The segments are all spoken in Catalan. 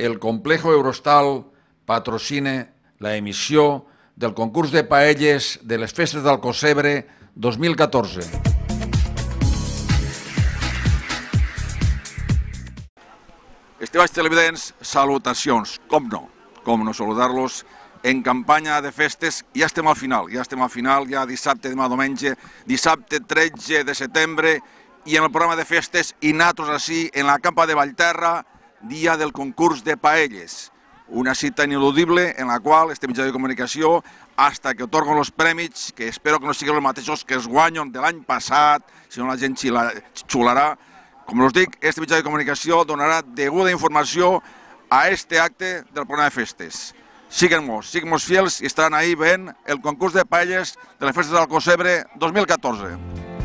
el Complejo Eurostal patrocina la emissió del concurs de paelles de les Festes d'Alcossebre 2014. Estimats televidents, salutacions. Com no saludar-los en campanya de festes. Ja estem al final, ja dissabte, demà diumenge, dissabte 13 de setembre, i en el programa de festes, i nosaltres així, en la campa de Vallterra, dia del concurs de paelles. Una cita ineludible en la qual este mitjà de comunicació, hasta que otorguen els premis, que espero que no siguin els mateixos que es guanyen de l'any passat, si no la gent xularà. Com us dic, este mitjà de comunicació donarà deguda informació a este acte del programa de festes. Síguenos fiels i estaran ahí veient el concurs de paelles de les Festes d'Alcossebre 2014.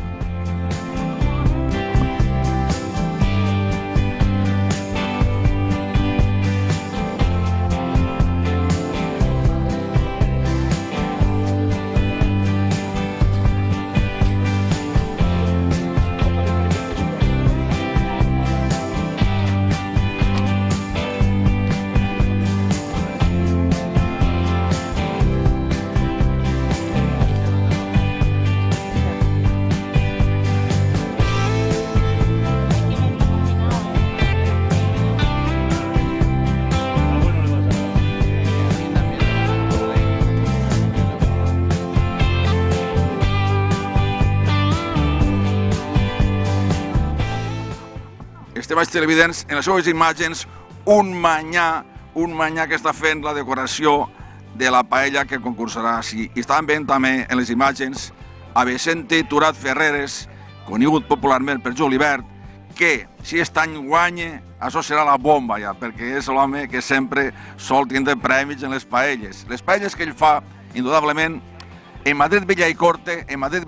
Estimats televidents, en les seves imatges, un manyà que està fent la decoració de la paella que concursarà així. I estaven veient també en les imatges a Vicente Turat Ferreres, conegut popularment per Julibert, que si aquest any guanya, això serà la bomba ja, perquè és l'home que sempre sol tindre premis en les paelles. Les paelles que ell fa, indudablement, en Madrid Villacorte,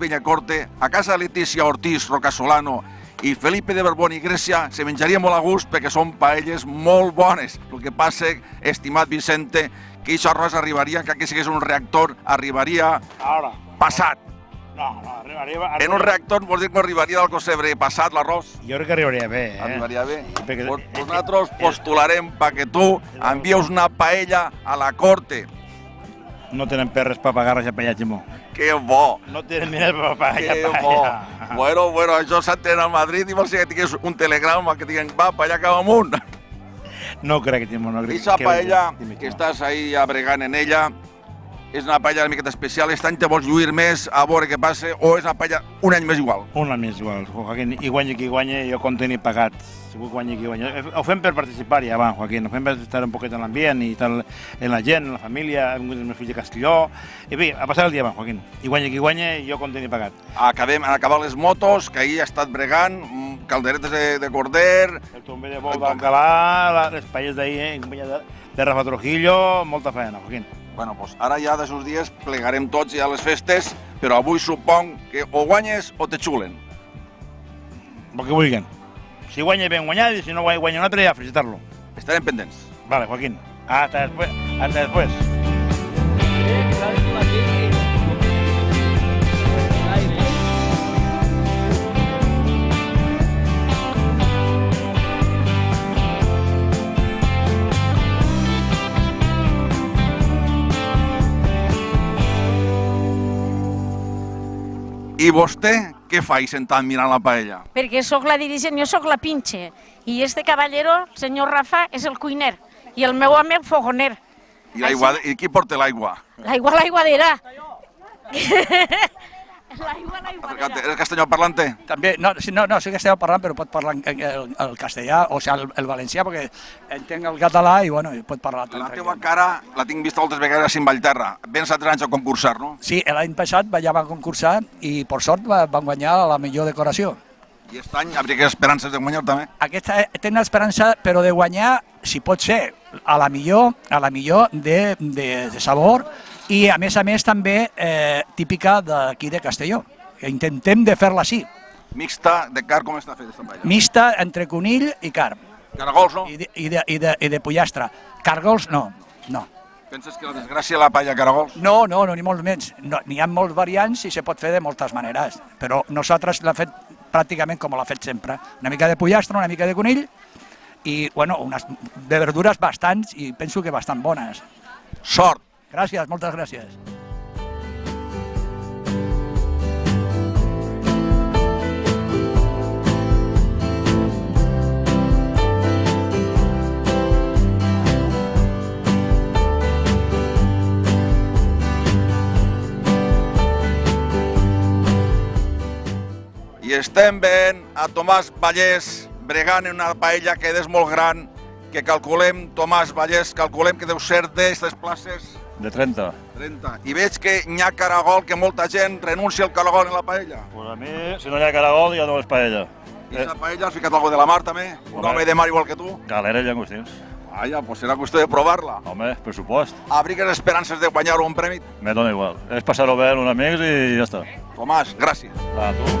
a casa Letícia Ortiz Rocasolano i Felipe de Borbón i Grècia se menjaria molt a gust perquè són paelles molt bones. El que passa, estimat Vicente, que aquest arròs arribaria, que aquí sigués un reactor, arribaria passat. No, arribaria... En un reactor vols dir que arribaria d'Alcossebre passat l'arròs? Jo crec que arribaria bé. Arribaria bé? Nosaltres postularem perquè tu envies una paella a la corte. No tenen perres per pagar la paella, Ximó. Que bo! No tenen diners per pagar la paella. Que bo! Bueno, això s'entén a Madrid i vols que tingués un telegrama que diguen va, paella cap amunt. No crec, Ximó, no crec. Aquesta paella que estàs ahí bregant en ella és una paella una miqueta especial. Aquest any te vols lluir més a veure què passa o és una paella un any més igual? Un any més igual, Joaquín. I guanya qui guanya, jo com tenir pagat. Segur que guanya qui guanya. Ho fem per participar ja, va, Joaquín. Ho fem per estar un poquet en l'ambient i tal, en la gent, en la família, amb els meus fills de Castelló. I bé, a passar el dia, va, Joaquín. I guanya qui guanya, jo com tenir pagat. Han acabat les motos, que ahir ha estat bregant, calderetes de corder... El tomber de bou d'Alcalà, les paelles d'ahir, de Rafa Trujillo, molta feina, Joaquín. Bueno, doncs ara ja d'aquests dies plegarem tots ja a les festes, però avui supong que o guanyes o te xulen. El que vulguin. Si guanya ben guanyat i si no guanya un altre, ja felicitar-lo. Estarem pendents. Vale, Joaquín. Hasta después. Hasta después. I vostè què fa sentant mirant la paella? Perquè sóc la dirigent, jo sóc la pinche. I este caballero, el senyor Rafa, és el cuiner. I el meu home, el fogoner. I qui porta l'aigua? L'aiguadera. És castellà parlante? També, no, sí que esteu parlant, però pot parlar el castellà, o sigui, el valencià, perquè entenc el català i, bueno, pot parlar... La teva cara la tinc vista moltes vegades en Vallterra. Vens altres anys a concursar, no? Sí, l'any passat ja van concursar i, per sort, van guanyar la millor decoració. I aquest any hauria esperances de guanyar també? Aquesta tenen esperança, però de guanyar, si pot ser, a la millor de sabor, i a més també típica d'aquí de Castelló. Intentem de fer-la així. Mixta de carn, com està fet aquesta paella? Mixta entre conill i carn. Caragols, no? I de pollastre. Cargols, no. Penses que la desgràcia la paella caragols? No, ni molt menys. N'hi ha molts variants i se pot fer de moltes maneres, però nosaltres l'hem fet pràcticament com l'ha fet sempre. Una mica de pollastre, una mica de conill i bueno, de verdures bastants i penso que bastant bones. Sort! Gràcies, moltes gràcies. I estem veient a Tomàs Vallès bregant en una paella que és molt gran, que calculem, Tomàs Vallès, calculem que deu ser d'aquestes places De 30. 30. I veig que hi ha caragol, que molta gent renuncia al caragol en la paella. Pues a mi, si no hi ha caragol, ja no és paella. I la paella has ficat alguna de la mar també? Un home de mar igual que tu? Galera i llangostins. Vaja, pues serà qüestió de provar-la. Home, per supost. Abrigues esperances de guanyar un premi? Me dona igual. És passar-ho bé amb uns amics i ja està. Tomàs, gràcies. A tu.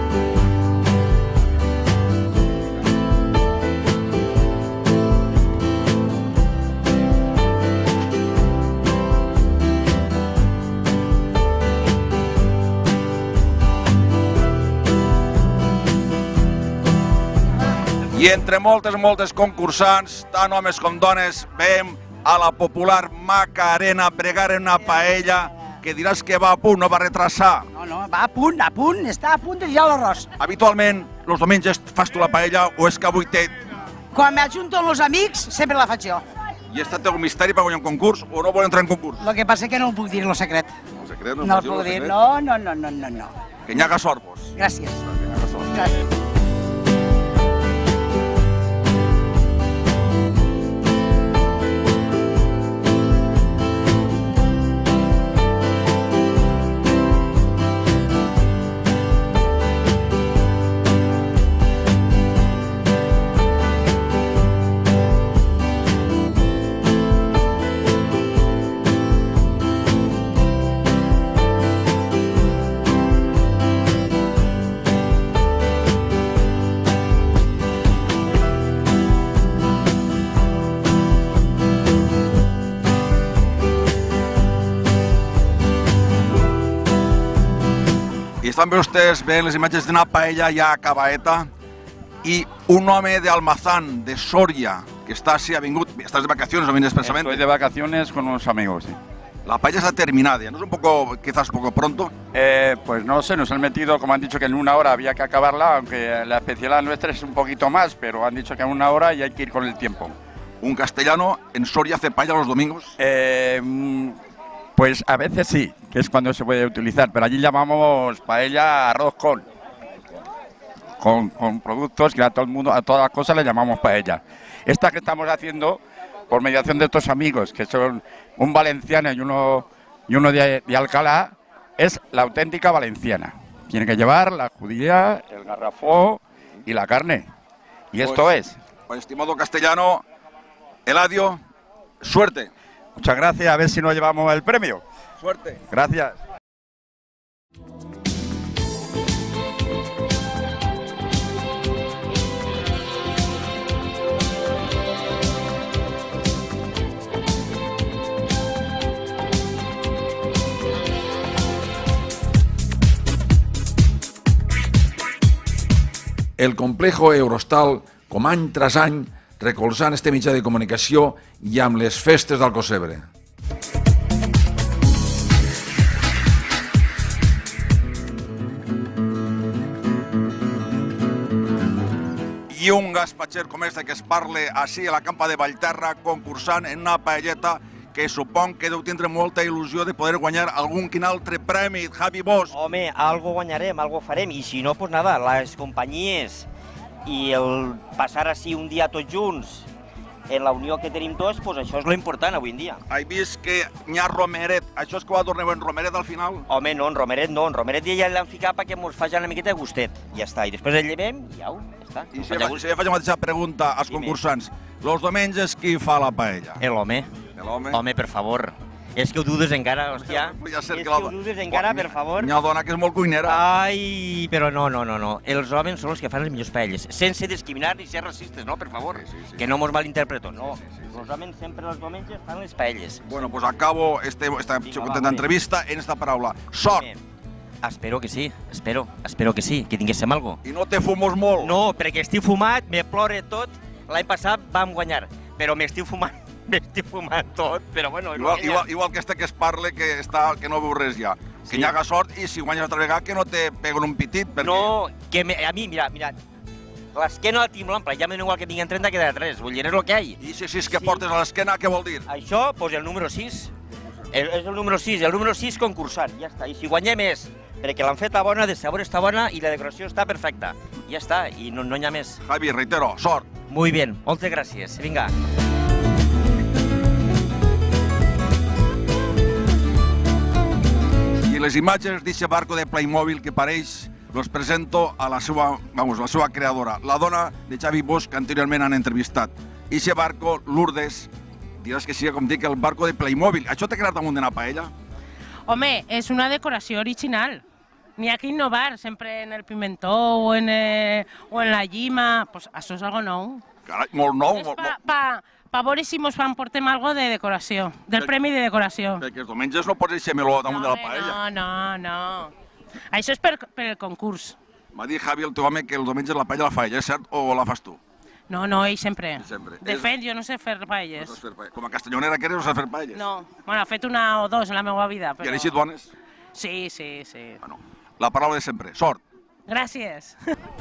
I entre moltes concursants, tant homes com dones, veiem a la popular Macarena pregar en una paella que diràs que va a punt, no va retrasar. No, va a punt, està a punt de tirar l'arròs. Habitualment, els diumenges fas tu la paella o és que avui té... Quan m'ajunto amb els amics, sempre la faig jo. I ha estat un misteri per guanyar un concurs o no vol entrar en concurs? El que passa és que no ho puc dir, el secret. El secret No el puc dir, no. Que n'hi haga sort, vos. Gràcies. Que n'hi haga sort. Gràcies. I estan vostès veient les imatges d'una paella ja acabada i un home de Almazán, de Soria, que està així, ha vingut, estàs de vacaciones o vienes expresamente. Estoy de vacaciones con unos amigos, sí. La paella está terminada, ¿no es un poco, quizás poco pronto? Pues no sé, nos han metido, como han dicho que en una hora había que acabarla, aunque la especialidad nuestra es un poquito más, pero han dicho que en una hora y hay que ir con el tiempo. ¿Un castellano en Soria hace paella los domingos? Pues a veces sí, que es cuando se puede utilizar, pero allí llamamos paella arroz con productos que a todo el mundo, a todas las cosas le llamamos paella. Esta que estamos haciendo por mediación de estos amigos, que son un valenciano y uno de Alcalá, es la auténtica valenciana. Tiene que llevar la judía, el garrafó y la carne. Y esto es. Pues, estimado castellano, Eladio, suerte. Muchas gracias, a ver si nos llevamos el premio. Suerte. Gracias. El complejo Eurostal, com any tras any, recolzant este mitjà de comunicació i amb les festes d'Alcocebre. I un gaspatxer com este que es parle així a la campa de Vallterra concursant en una paelleta que supon que deu tindre molta il·lusió de poder guanyar algun quin altre premi, Javi Bosch. Home, algo guanyarem, algo farem, i si no, pues nada, les companyies i el passar així un dia tots junts en la unió que tenim tots, pues això és lo important avui en dia. He vist que n'hi ha romeret, això és que va tornar en romeret al final? Home, no, en romeret no, en romeret ja l'hem ficat perquè ens faci una miqueta de gustet, ja està, i després el llevem i ja està. I si faig la mateixa pregunta als concursants, els diumenges qui fa la paella? L'home. L'home? Home, per favor. És que ho dudes encara, hòstia. És que ho dudes encara, per favor. N'hi ha dona que és molt cuinera. Ai, però no. Els homes són els que fan les millors paelles, sense discriminar ni ser racistes, no, per favor. Que no mos malinterpreto, no. Els homes sempre els diumenges fan les paelles. Bueno, pues acabo esta xicoteta entrevista en esta paraula. Sort! Espero que sí, espero que sí, que tinguéssim alguna cosa. I no te fumos molt? No, perquè estic fumat, me plore tot, l'any passat vam guanyar, però m'estic fumant tot, però bueno... Igual que que es parla que no veu res ja, que hi haga sort i si guanyes altra vegada que no te peguen un pitit, perquè... No, que a mi, mira, l'esquena la tinc ampla, ja me igual que tinguin 30 queda 3, vull dir, és el que hi ha. I si és que portes a l'esquena, què vol dir? Això, doncs el número 6. És el número 6 concursant, ja està. I si guanyem és perquè l'han feta bona, de sabor està bona i la decoració està perfecta. Ja està, i no hi ha més. Javi, reitero, sort. Muy bien, moltes gràcies. Vinga. I les imatges d'aquest barco de Playmobil que pareix los presento a la seva creadora, la dona de Xavi Bosch que anteriorment han entrevistat. I aquest barco, Lourdes, diràs que sigui, com dic, el barco de Playmobil. Això t'ha quedat damunt d'una paella? Home, és una decoració original. N'hi ha que innovar, sempre en el pimentó o en la llima. Pues això és algo nou. Carai, molt nou. És per veure si ens portem algo de decoració, del premi de decoració. Perquè els diumenges no pots deixar meló damunt de la paella. No. Això és per el concurs. M'ha dit Javi, el teu home, que el diumenge la paella la fa ell, és cert, o la fas tu? No, ell sempre. De fet, jo no sé fer paelles. Com a castellonera que eres, no saps fer paelles? No, bueno, he fet una o dos en la meva vida, però... I han eixit bones? Sí. Bueno, la paraula de sempre, sort. Gràcies.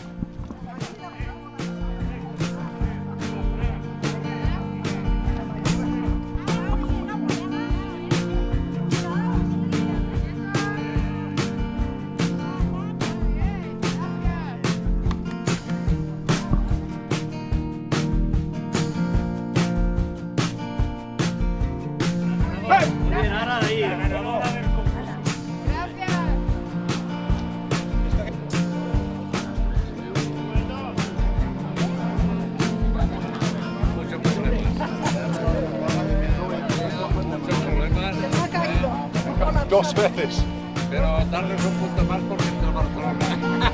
Dos veces. Pero darles un punto más porque es del Barcelona.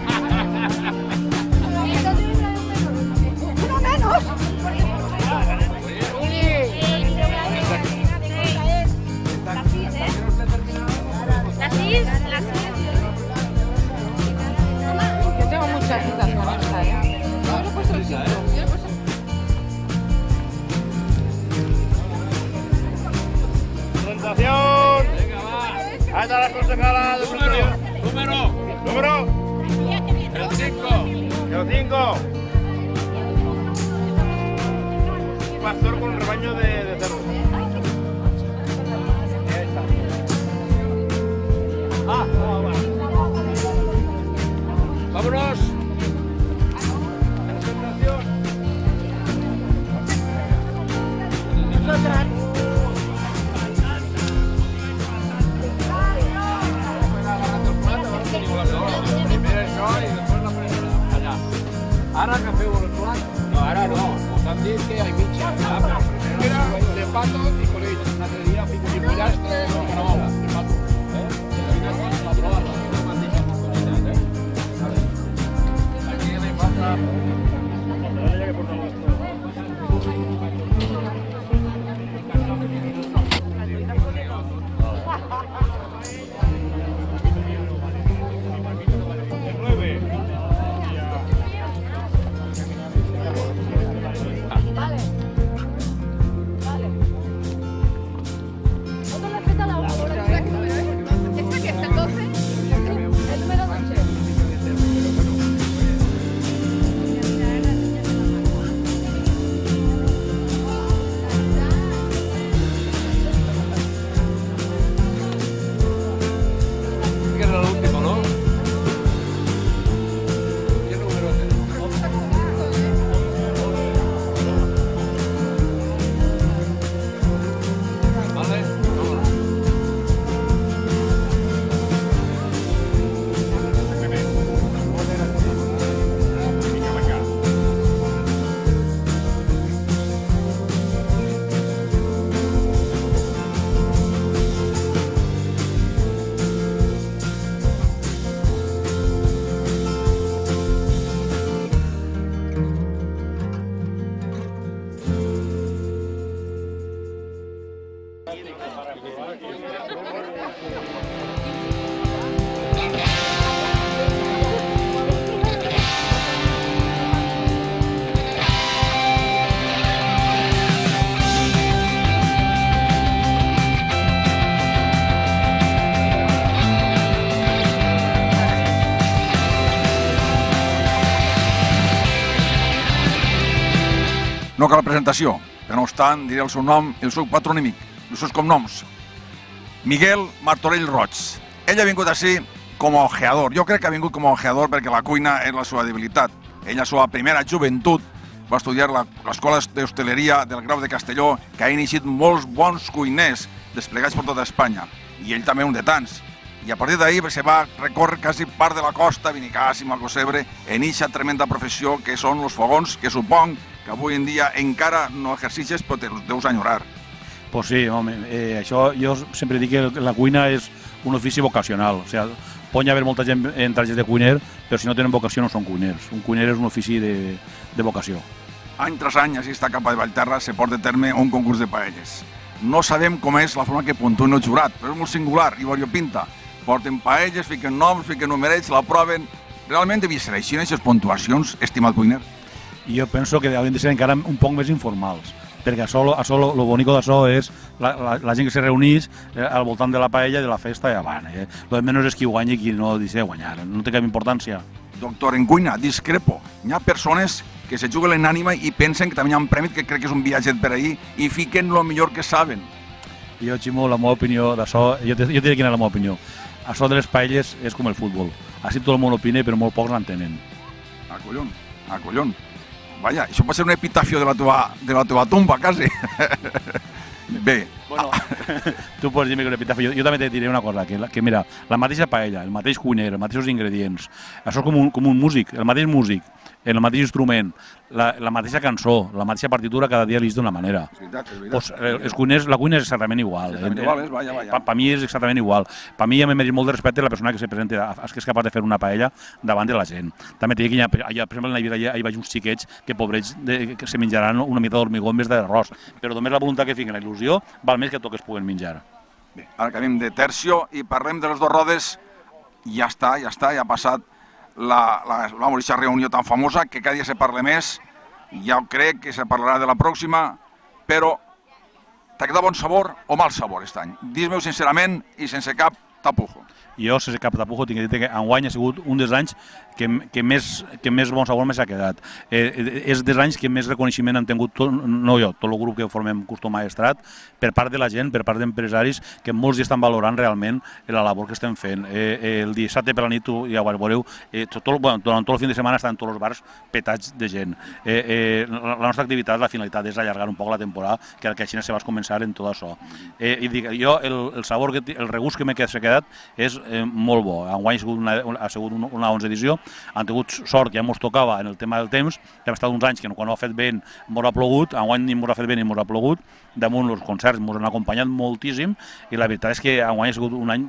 ¡Uno menos! Yo tengo muchas citas con esta, ¿eh? Yo le he puesto el 5. ¡Presentación! Ahí está la concejala de Número. El 5. Un pastor con un rebaño de cerdos. Vámonos. Primero això i després la presa allà. Ara que feu el plat? No, ara no. Us han dit que hi mitja. Però primero de pato y conill. Un altre dia fico i pollastre o carabola. De pato. La prova. La mateixa oportunitat. Aquí li passa... No cal presentació, però no obstant diré el seu nom i el seu patronímic, els seus cognoms. Miguel Martorell Roig. Ell ha vingut així com a ojeador. Jo crec que ha vingut com a ojeador perquè la cuina és la seva debilitat. Ell, a la seva primera joventut, va estudiar a l'Escola d'Hostaleria del Grau de Castelló, que ha iniciat molts bons cuiners desplegats per tota Espanya. I ell també un de tants. I a partir d'ahir se va recórrer quasi part de la costa, Benicàssim, Alcocebre, en eixa tremenda professió que són els fogons, que supong que avui en dia encara no exercixes, però te'ls deus enyorar. Pues sí, home, això jo sempre dic que la cuina és un ofici vocacional. O sigui, pot haver molta gent en trajes de cuiner, però si no tenen vocació no són cuiners. Un cuiner és un ofici de vocació. Any tras any, així està cap a Vallterra, se porta a terme un concurs de paelles. No sabem com és la forma que puntuen el jurat, però és molt singular i variopinta. Porten paelles, fiquen noms, fiquen numerets, la proven. Realment devia ser així, aquestes puntuacions, estimat cuiner? Jo penso que haurien de ser encara un poc més informals, perquè lo bonico d'això és la gent que se reuneix al voltant de la paella, de la festa i avant. Lo de menys és qui guanya i qui no deixa guanyar, no té cap importància. Doctor, en cuina, discrepo. Hi ha persones que se juguen l'ànima i pensen que també hi ha un premi, que crec que és un viatget per ahir, i fiquen el millor que saben. Jo, Ximo, la meva opinió d'això, jo te diré quina és la meva opinió. Això de les paelles és com el futbol. Així tot el món opina, però molt pocs l'entenen. Ah, collon, ah, collon. Vaja, això pot ser un epitafio de la teva tumba, quasi. Bé. Bueno, tu pots dir-me que un epitafio. Jo també te diré una cosa, que mira, la mateixa paella, el mateix cuiner, els mateixos ingredients, això és com un músic, el mateix músic, el mateix instrument, la mateixa cançó, la mateixa partitura, cada dia l'eix d'una manera. És veritat, és veritat. Pues, els cuiners, la cuina és exactament igual. Per mi és exactament igual. Per mi ja m'he mereix molt de respecte la persona que se presenta, que és capaç de fer una paella davant de la gent. També t'he dit que allà, per exemple, hi vaig uns xiquets que, pobrets, que se menjaran una mica d'hormigó en vez d'arròs. Però només la voluntat que fiquen, la il·lusió, val més que tot que es puguen menjar. Bé, ara canviem de tercio i parlem de les dues rodes. Ja està, ja ha passat aquesta reunió tan famosa que cada dia se parla més. Ja crec que se parlarà de la pròxima, però t'ha quedat bon sabor o mal sabor aquest any? Dis-me-ho sincerament i sense cap tapujo. Jo, sense cap tapujo, tinc que dir que enguany ha sigut un dels anys que més bon sabor m'ha quedat. És dels anys que més reconeixement han tingut, no jo, tot el grup que formem Custom Maestrat, per part de la gent, per part d'empresaris, que molts hi estan valorant realment la labor que estem fent. El dissabte per la nit, ja ho veureu, durant tot el fin de setmana estan tots els bars petats de gent. La nostra activitat, la finalitat és allargar un poc la temporada, que així se va començar en tot això. Jo, el sabor, el regust que m'ha quedat és molt bo. Enguany ha sigut una 11 edició, han tingut sort, ja ens tocava en el tema del temps, que hem estat uns anys que quan no ha fet vent ens ha plogut, enguany ni ens ha fet vent ni ens ha plogut, damunt els concerts ens han acompanyat moltíssim i la veritat és que enguany ha sigut un any,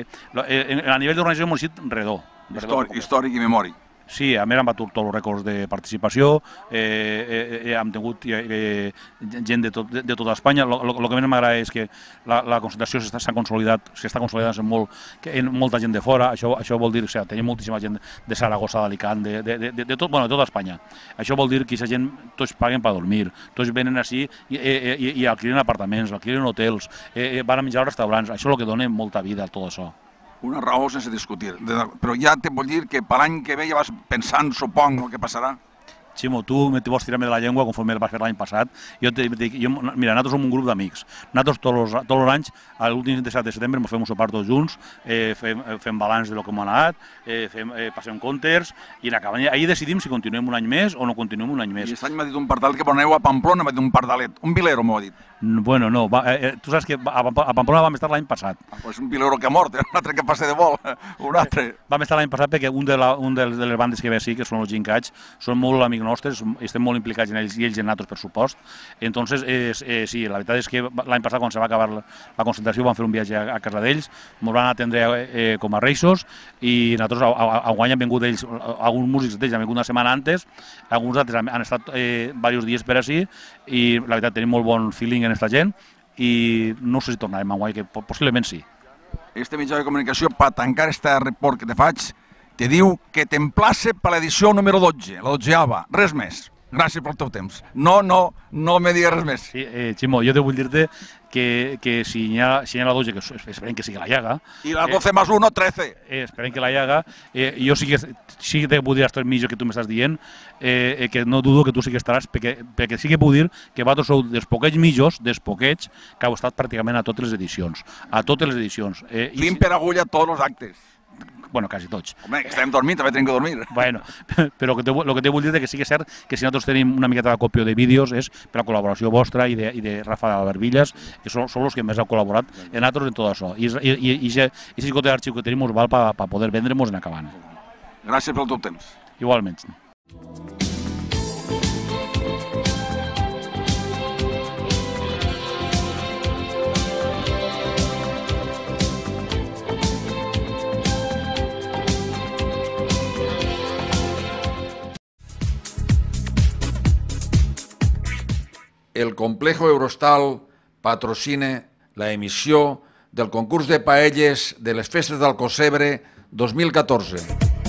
a nivell d'organització hem sigut redó. Històric i memòric. Sí, a més hem batut tots els rècords de participació, hem tingut gent de tota Espanya. El que més m'agrada és que la concentració s'està consolidant en molta gent de fora. Això vol dir que tenim moltíssima gent de Saragossa, d'Alicant, de tota Espanya. Això vol dir que aquesta gent tots paguen per dormir, tots venen així i alquilen apartaments, alquilen hotels, van a menjar als restaurants. Això és el que dona molta vida a tot això. Una raó sense discutir, però ja te vull dir que per l'any que ve ja vas pensant, supong, el que passarà. Ximo, tu vols tirar-me de la llengua conforme el vas fer l'any passat. Mira, nosaltres som un grup d'amics. Nosaltres tots els anys, a l'últim 27 de setembre, ens fem un sopar tots junts, fem balanç del que hem anat, passem comptes, i ahir decidim si continuem un any més o no continuem un any més. I aquest any m'ha dit un pardalet que aneu a Pamplona, m'ha dit un pardalet, un vilero m'ho ha dit. Bueno, no, tu saps que a Pamplona vam estar l'any passat. Doncs un vilero que ha mort, un altre que passa de vol, un altre. Vam estar l'any passat perquè un de les bandes que ve així, que són els Gincats, són molt amics nostres, estem molt implicats en ells i ells en nosaltres, per supost. Entonces, sí, la veritat és que l'any passat, quan se va acabar la concentració, vam fer un viatge a casa d'ells, ens van atendre com a reixos i nosaltres enguany han vingut ells, alguns músics d'ells han vingut una setmana antes, alguns altres han estat diversos dies per així i la veritat tenim molt bon feeling en aquesta gent i no sé si tornarem enguany, que possiblement sí. Este mitjà de comunicació, per tancar este report que te faig, te diu que t'emplace per l'edició número 12, la 12ava, res més. Gràcies pel teu temps. No me digues res més. Sí, Ximo, jo te vull dir-te que si hi ha la 12, que esperem que sigui la llaga... I la 12 más 1, 13. Esperem que la llaga. Jo sí que te puc dir els 3 mitjos que tu m'estàs dient, que no dudo que tu sí que estaràs, perquè sí que puc dir que vosaltres sou dels poquets mitjos, que heu estat pràcticament a totes les edicions. A totes les edicions. Fim per agulla tots els actes. Bueno, quasi tots. Home, que estem dormint, també tenim que dormir. Bueno, però el que te vull dir és que sí que és cert que si nosaltres tenim una miqueta de còpia de vídeos és per la col·laboració vostra i de Rafa Barbillas, que són els que més heu col·laborat en nosaltres en tot això. I aquest xicot d'arxiu que tenim ens val per poder vendre-nos en acabant. Gràcies pel teu temps. Igualment. El Complejo Eurostal patrocina la emissió del concurs de paelles de les Festes d'Alcocebre 2014.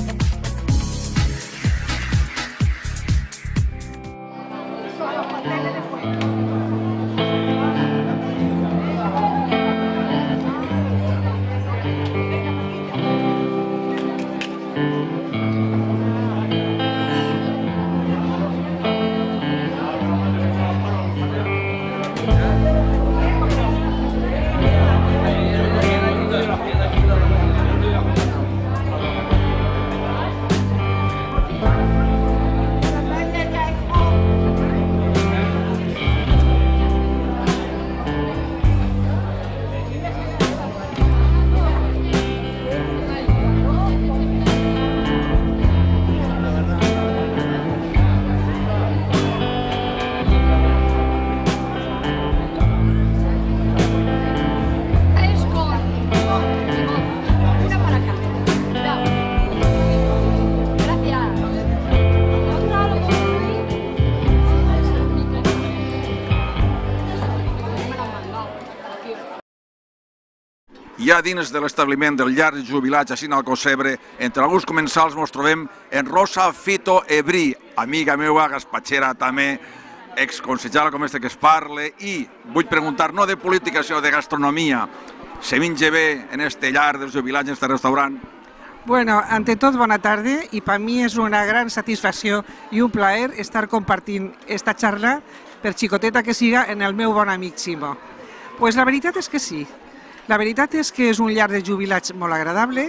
Ja dins de l'establiment del llarg jubilat Jacint Alcocebre, entre alguns comensals ens trobem en Rosa Fito Ebrí, amiga meva, gaspatxera també, exconsellera com este que es parle, i vull preguntar no de política, sinó de gastronomia. Se menja bé en este llarg dels jubilats, en este restaurant? Bueno, ante tot, bona tarda, i per mi és una gran satisfacció i un plaer estar compartint esta xarra, per xicoteta que siga, en el meu bon amic Ximo. Pues la veritat és que sí. La veritat és que és un llarg de jubilats molt agradable.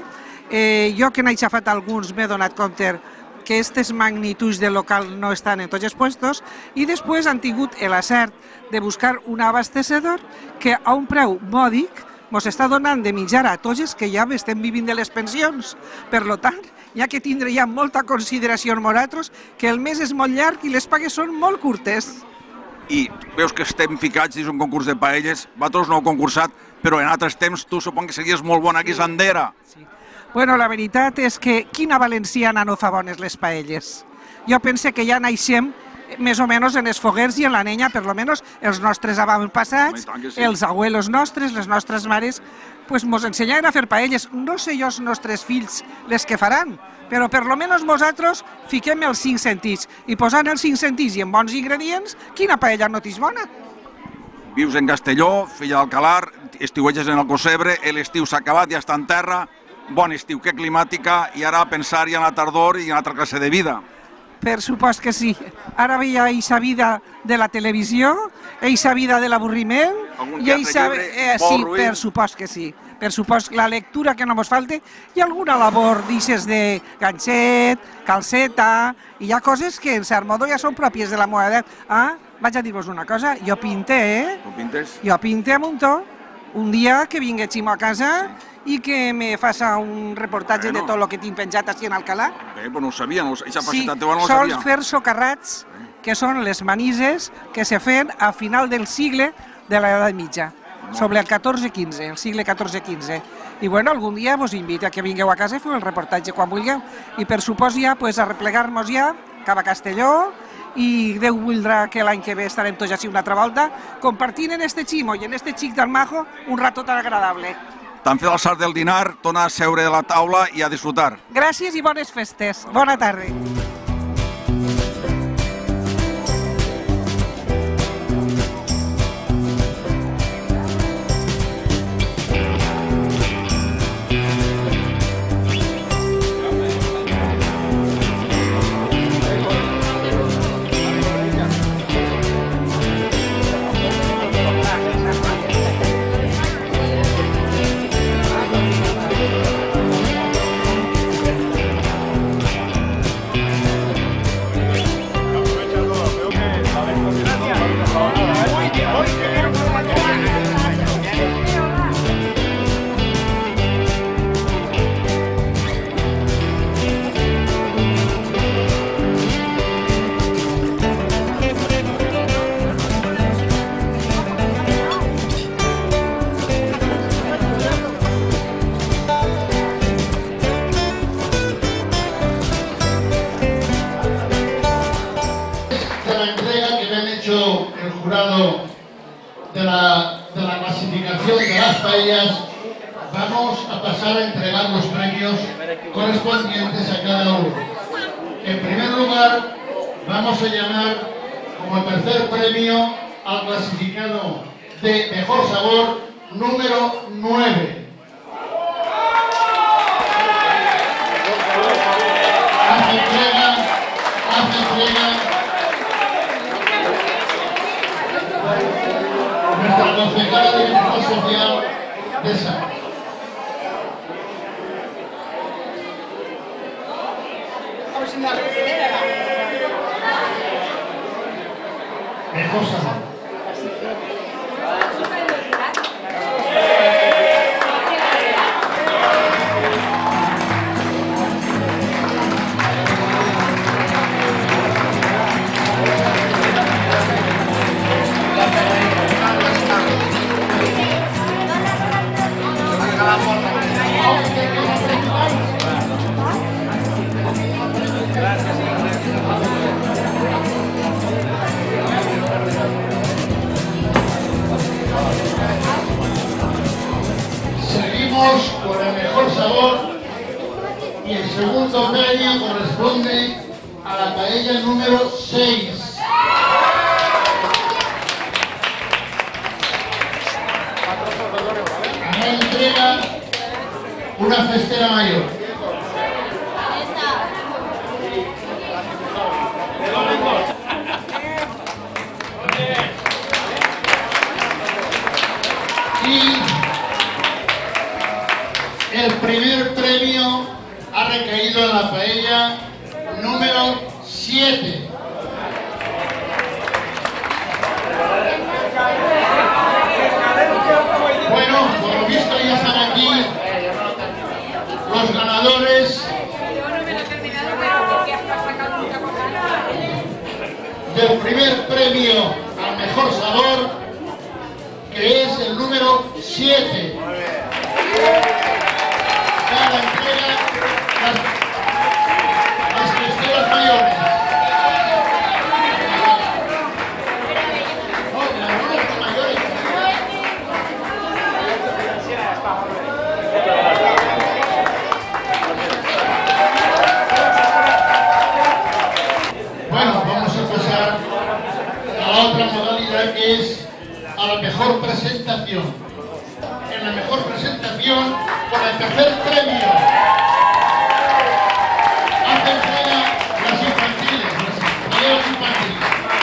Jo que n'he xafat alguns m'he donat compte que aquestes magnituds de local no estan en tots els puestos i després han tingut l'acert de buscar un abastecedor que a un preu mòdic ens està donant de menjar a tots els que ja estem vivint de les pensions. Per tant, hi ha que tindre ja molta consideració en nosaltres, que el mes és molt llarg i les pagues són molt curtes. I veus que estem ficats dins un concurs de paelles, vosaltres no heu concursat, però en altres temps tu supon que series molt bona guisandera. Bueno, la veritat és que quina valenciana no fa bones les paelles. Jo pense que ja naixem més o menys en els foguers i en la nenya, per lo menos els nostres avantpassats, els abuelos nostres, les nostres mares, pues mos ensenyaran a fer paelles. No sé jo els nostres fills les que faran, però per lo menos nosaltres fiquem els 5 sentits i posant els 5 sentits i en bons ingredients, quina paella no t'és bona? Vius en Castelló, filla d'Alcalar, estiueges en Alcocebre, l'estiu s'ha acabat, ja està en terra, bon estiu, que climàtica, i ara pensar ja en la tardor i en altra classe de vida. Per supost que sí. Ara veia eixa vida de la televisió, eixa vida de l'avorriment, i eixa... Sí, per supost que sí. Per supost la lectura que no mos falte, i alguna labor d'ixes de ganxet, calceta, i hi ha coses que en cert modo ja són pròpies de la meva edat. Vaig a dir-vos una cosa, jo pinte, Tu pintes? Jo pinte a muntó. Un dia que vingui Ximo a casa i que me faça un reportatge de tot el que tinc penjat així en Alcalà. Bé, però no ho sabia, aquesta Sí, facilitat teva no ho sabia. sols fer socarrats, que són les manises que se feien a final del sigle de l'edat mitja, sobre el 14-15, el sigle 14-15. I bueno, algun dia vos invito a que vingueu a casa i feu el reportatge quan vulgueu. I per supòs ja, pues, a replegar-nos ja cap a Castelló, i Déu voldrà que l'any que ve estarem tots així una altra volta, compartint en este Ximo i en este xic del Majo un rato tan agradable. T'han fet el salt del dinar, torna a seure a la taula i a disfrutar. Gràcies i bones festes. Bona tarda. celebración de las paellas, vamos a pasar a entregar los premios correspondientes a cada uno. En primer lugar, vamos a llamar como tercer premio al clasificado de mejor sabor número 9. Hace entrega nuestra concejala de Bienestar Social de San. Mejor sabor. Seguimos con el mejor sabor y el segundo premio corresponde a la paella número 6. A la entrega una festera mayor. Y el primer premio ha recaído en la paella número 7. Bueno, por lo visto ya están aquí los ganadores del primer premio al mejor sabor, que es el número 7. Cada entrega las festeras mayores. Bueno, vamos a pasar a la otra modalidad, que es a la mejor presentación. En la mejor presentación, con el tercer premio, hace entrega las infantiles, las paellas infantiles.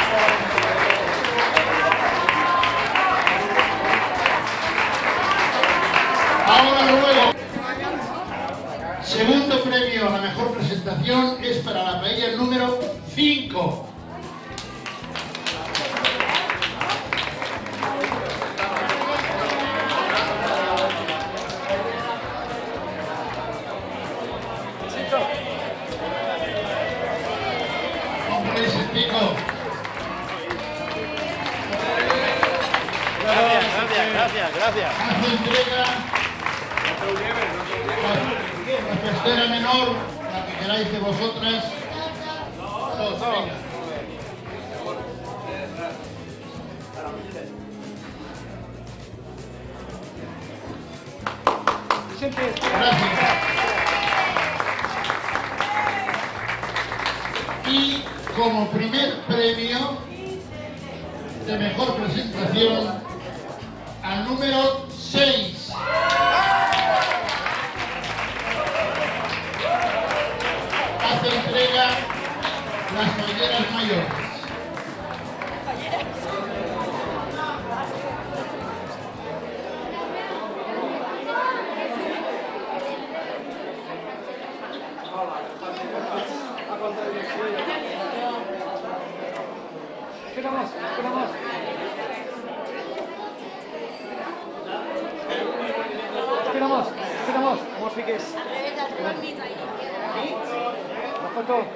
Ahora luego, segundo premio a la mejor presentación es para la paella número 5. Gracias. Hace entrega la festera menor, la que queráis de vosotras. Todos, venga. Gracias. Y como primer premio de mejor presentación, al número 6. Hace entrega las paelleras mayores. Esperamos. Esperamos, como os fiqués. La foto.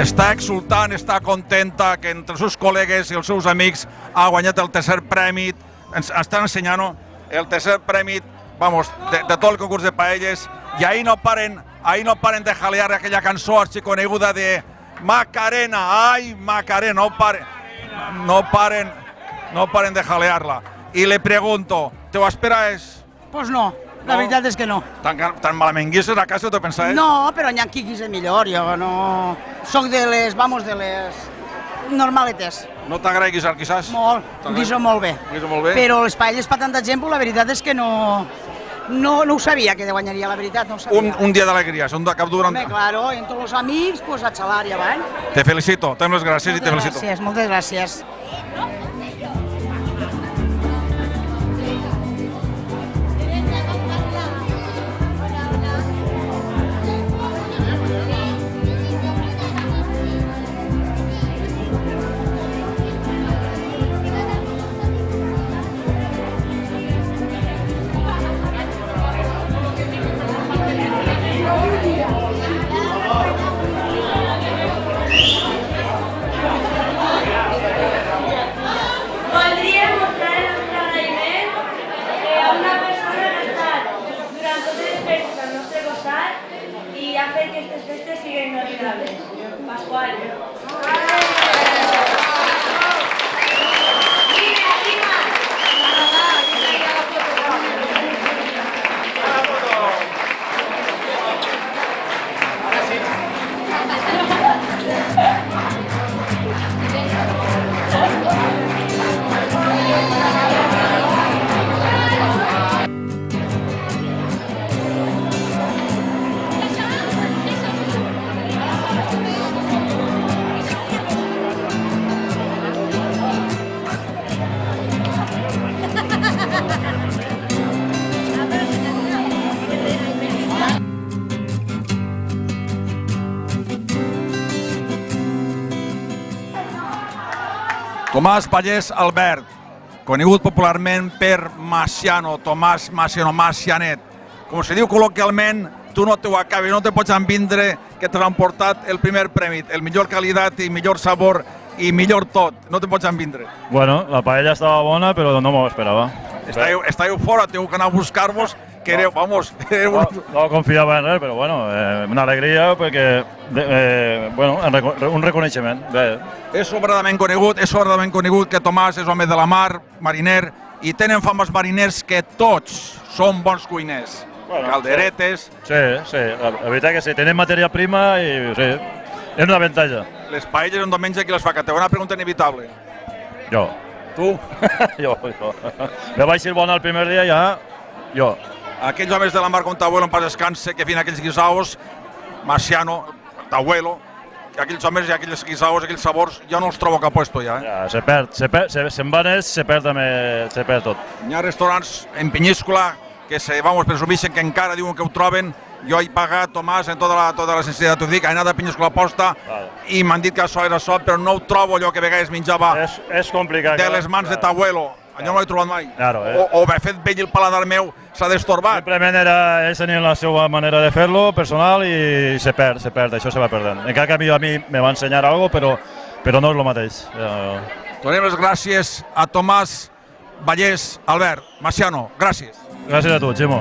està exultant, està contenta que entre els seus col·legues i els seus amics ha guanyat el tercer premi. Ens estan ensenyant el tercer premi, vamos, de tot el concurs de paelles, i ahí no paren de jalear aquella cançó arxiconeguda de Macarena, ai Macarena, no paren de jalear-la. I le pregunto, ¿te ho esperes? Pues no, la veritat és que no. Tan malament guisses a casa, t'ho pensaves? No, però n'hi ha qui guisa millor, jo no... Soc de les normaletes. No t'agrada guisar, quizás? Molt, guiso molt bé. Guiso molt bé? Però les paelles per tanta gent, la veritat és que no ho sabia que guanyaria, la veritat, no ho sabia. Un dia d'alegria, un cap durant... Home, claro, en tots els amics, pues a xalar i avant. Te felicito, te dono les gràcies i te felicito. Gràcies, moltes gràcies. Tomàs Pallés Albert, conegut popularment per Maciano, Tomàs Maciano, Macianet. Com se diu col·loquialment, tu no t'ho acabes, no te pots envindre que te l'han portat el primer premi, el millor qualitat i millor sabor i millor tot, no te pots envindre. Bueno, la paella estava bona, però no m'ho esperava. Estàveu fora, teniu que anar a buscar-vos, que éreu, vamos... No confiava en res, però bueno, una alegria perquè, bueno, un reconeixement. És sobradament conegut que Tomàs és home de la mar, mariner, i tenen fama els mariners que tots són bons cuiners. Calderetes... Sí, la veritat que sí, tenen matèria prima i sí, és una avantatge. Les paelles un diumenge qui les fa? Que té una pregunta inevitable. Jo. Tu? Jo. Me vaig ser bona el primer dia, ja, jo. Aquells homes de la mar com t'abuelo en pas descanse, que feien aquells guisaos, Maciano, t'abuelo, aquells homes i aquells guisaos, aquells sabors, jo no els trobo cap puesto ja. Ja, se perd, se'n van ells, se perd tot. Hi ha restaurants en Penyíscola que presumeixen que encara diuen que ho troben. Jo he pagat, Tomàs, en tota la sinceritat, t'ho dic, he anat a Penyíscola Posta i m'han dit que això era això, però no ho trobo allò que a vegades menjava és complicat, de les mans de t'abuelo. Allò no l'he trobat mai. O m'he fet vell el paladar meu, s'ha destorbat. Simplement ells tenien la seva manera de fer-lo, personal, i se perd, això se va perdent. Encara que a mi me va ensenyar alguna cosa, però no és el mateix. Donem les gràcies a Tomàs Pallés Albert. Maciano, gràcies. Gràcies a tu, Ximo.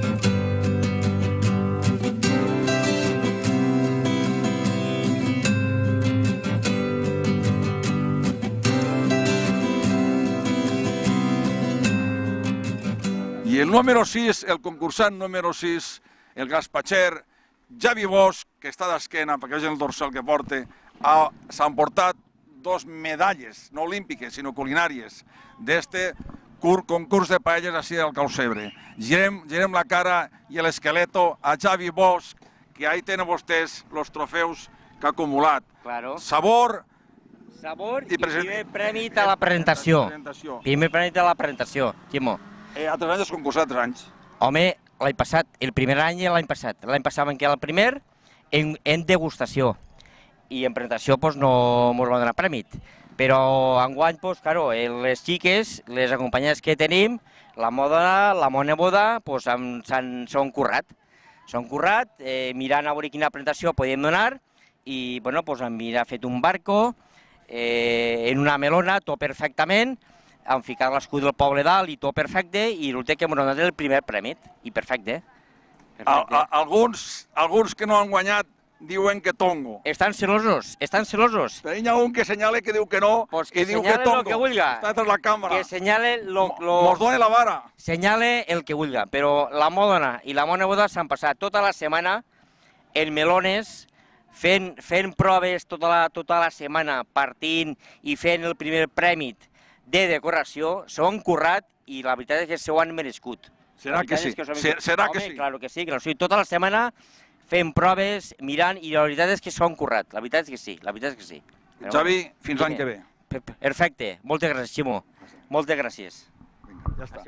I el número 6, el concursant número 6, el gaspatxer Javi Bosch, que està d'esquena, perquè vegin el dorsal que porta, s'han portat 2 medalles, no olímpiques, sinó culinàries, d'este concurs de paelles així del Caucebre. Girem la cara i l'esqueleto a Javi Bosch, que ahí tenen vostès els trofeus que ha acumulat. Sabor i primer premi de la presentació. Primer premi de la presentació, Quimo. Altres anys has concursat, altres anys? Home, l'any passat, el primer any i l'any passat. L'any passat vam quedar el primer en degustació. I en presentació no ens van donar premi. Però enguany, les xiques, les acompanyades que tenim, la neboda, s'han currat. S'han currat, mirant a veure quina presentació podíem donar i bueno, pues em ha fet un barco en una melona, tot perfectament, han ficat l'escut del poble dalt i tot perfecte, i l'últim que m'han donat el primer premi, i perfecte. Alguns que no han guanyat diuen que tongo. Estan celosos, estan celosos. Però hi ha un que senyala que diu que no, i diu que tongo. Que vulga. Està tras la càmera. Que senyale Mos dona la vara. Senyale el que vulga, però la Modona i la Mona Boda s'han passat tota la setmana en melones, fent proves tota la setmana, partint i fent el primer premi de decoració, s'ho han currat i la veritat és que s'ho han merescut. Serà que sí, serà que sí. Claro que sí, tota la setmana fent proves, mirant, i la veritat és que s'ho han currat, la veritat és que sí, la veritat és que sí. Xavi, fins l'any que ve. Perfecte, moltes gràcies, Ximo, moltes gràcies. Ja està.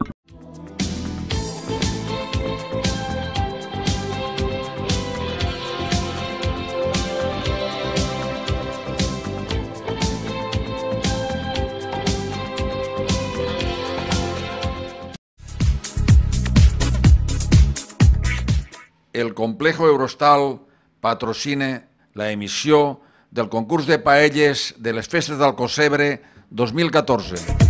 El Complejo Eurostal patrocina la emissió del concurs de paelles de les festes d'Alcocebre 2014.